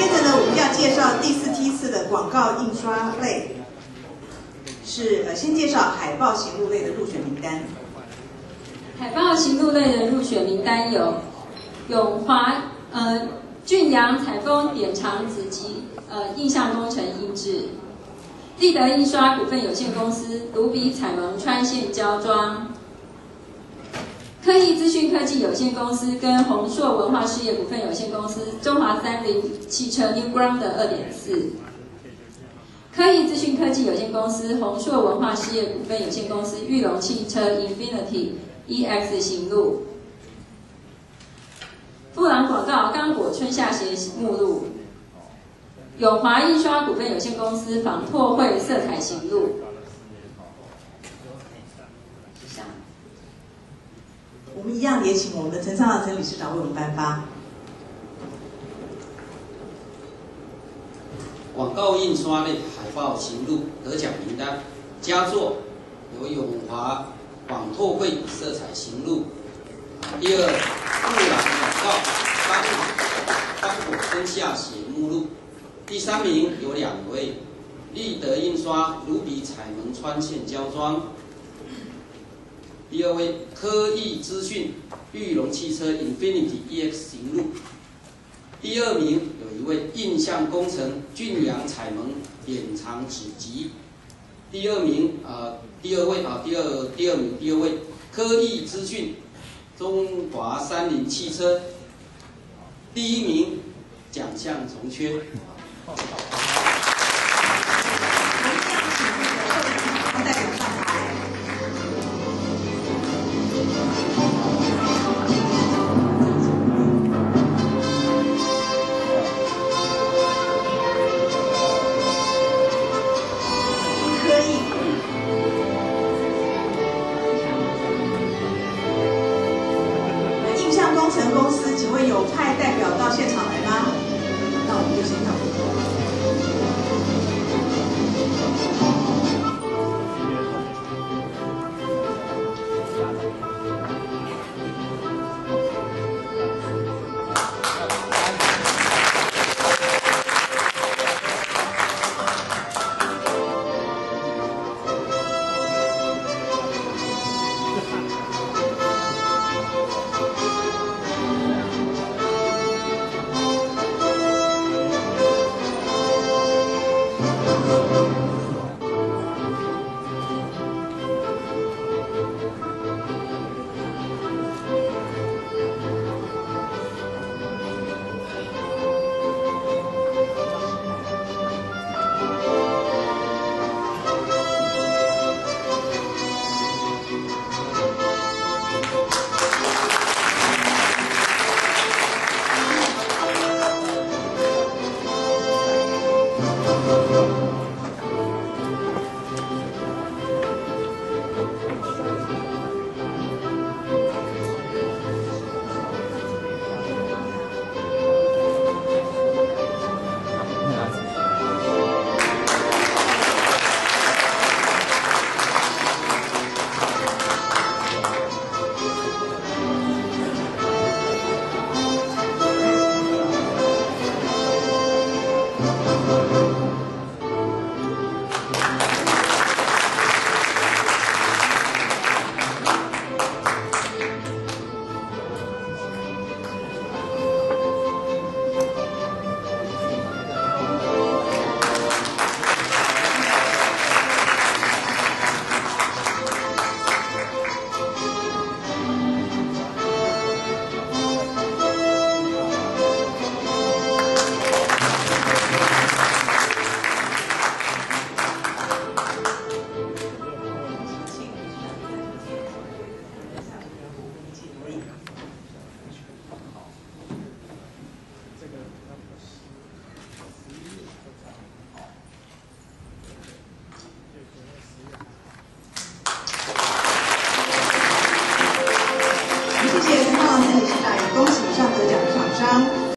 接着呢，我们要介绍第4梯次的广告印刷类，是先介绍海报型录类的入选名单。 海报型录类的入选名单有永华、俊阳采风典藏子及印象工程印制，立德印刷股份有限公司卢比彩蒙穿线胶装，科艺资讯科技有限公司跟宏硕文化事业股份有限公司中华30汽车 New Ground 2.4，科艺资讯科技有限公司宏硕文化事业股份有限公司裕隆汽车 Infinity EX 型录，富朗广告刚果春夏鞋目录，永华印刷股份有限公司仿拓绘色彩型录。 我们一样也请我们的陈昌陈理事长为我们颁发。 广告印刷类海报型录得奖名单，佳作有永华仿拓绘色彩型录，第2富朗广告刚果春夏鞋目录，第3名有2位，立德印刷卢比彩蒙穿线胶装，第2位科艺资讯裕隆汽车 Infinity EX 型录，第2名有1位印象工程俊阳彩蒙典藏纸集，第2名第2位科艺资讯中华30汽车，第1名奖项从缺。